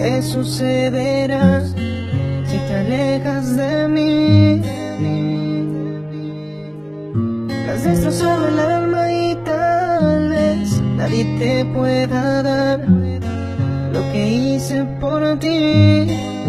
¿Qué sucederá si te alejas de mí? Me has destrozado el alma y tal vez nadie te pueda dar lo que hice por ti.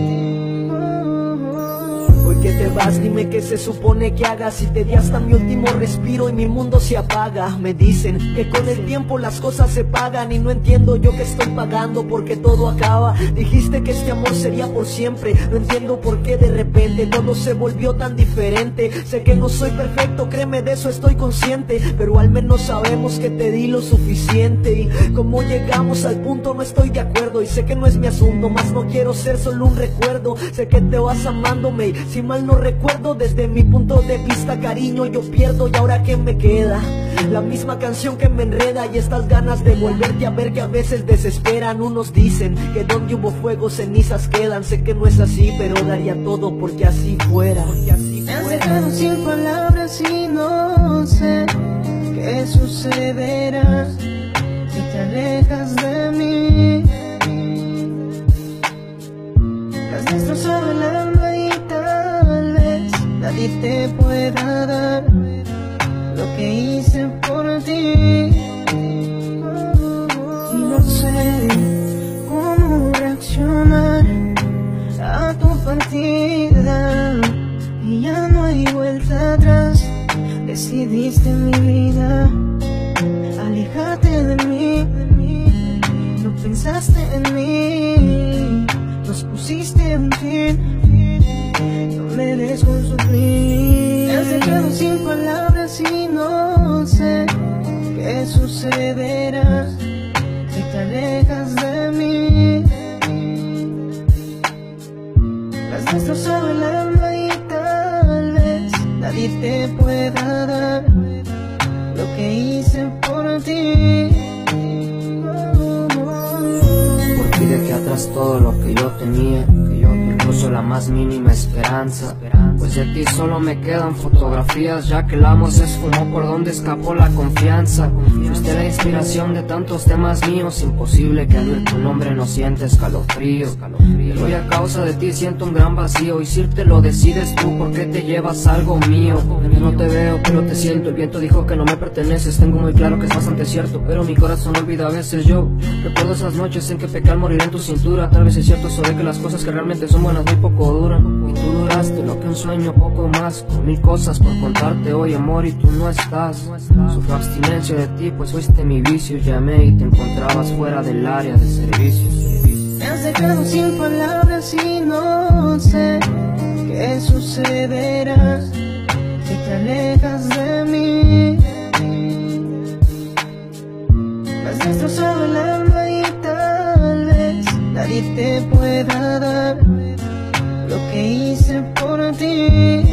Hoy que te vas, dime qué se supone que hagas. Si te di hasta mi último respiro y mi mundo se apaga. Me dicen que con el tiempo las cosas se pagan, y no entiendo yo que estoy pagando porque todo acaba. Dijiste que este amor sería por siempre, no entiendo por qué de repente todo se volvió tan diferente. Sé que no soy perfecto, créeme, de eso estoy consciente, pero al menos sabemos que te di lo suficiente. Y como llegamos al punto no estoy de acuerdo, y sé que no es mi asunto, más no quiero ser solo un recuerdo. Sé que te vas amándome y si mal no recuerdo, desde mi punto de vista, cariño, yo pierdo. Y ahora ¿qué me queda? La misma canción que me enreda y estas ganas de volverte a ver que a veces desesperan. Unos dicen que donde hubo fuego cenizas quedan. Sé que no es así, pero daría todo porque así fuera. Me has dejado sin palabras y no sé qué sucederá si te alejas de mí. Me has destrozado el alma y tal vez nadie te pueda dar lo que hice por ti. Y no sé cómo reaccionar a tu partida, y ya no hay vuelta atrás. Decidiste mi vida, alejate de mí. No pensaste en mí, nos pusiste un fin. No me des con sufrir. Me has dejado sin palabras y no sé qué sucederá si te alejas de mí. Me has destrozado el alma y tal vez nadie te pueda dar lo que hice por ti. Porque dejé atrás todo lo que yo tenía, incluso la más mínima esperanza. Pues de ti solo me quedan fotografías, ya que el amor se esfumó por donde escapó la confianza. Fuiste la inspiración de tantos temas míos, imposible que al oír tu nombre no sienta escalofrío. Pero hoy a causa de ti siento un gran vacío, y si te lo decides tú, ¿por qué te llevas algo mío? Yo no te veo pero te siento, el viento dijo que no me perteneces. Tengo muy claro que es bastante cierto, pero mi corazón olvida a veces. Yo recuerdo esas noches en que pequé al morir en tu cintura. Tal vez es cierto eso de que las cosas que realmente son buenas muy poco duran, y tú duraste lo que un sueño, poco más, con mil cosas por contarte hoy, amor, y tú no estás. Sufro abstinencia de ti, pues fuiste mi vicio. Llamé y te encontrabas fuera del área de servicios. Me has dejado sin palabras y no sé qué sucederá si te alejas de mí. Me has destrozado el alma y tal vez nadie te pueda dar lo que hice por ti.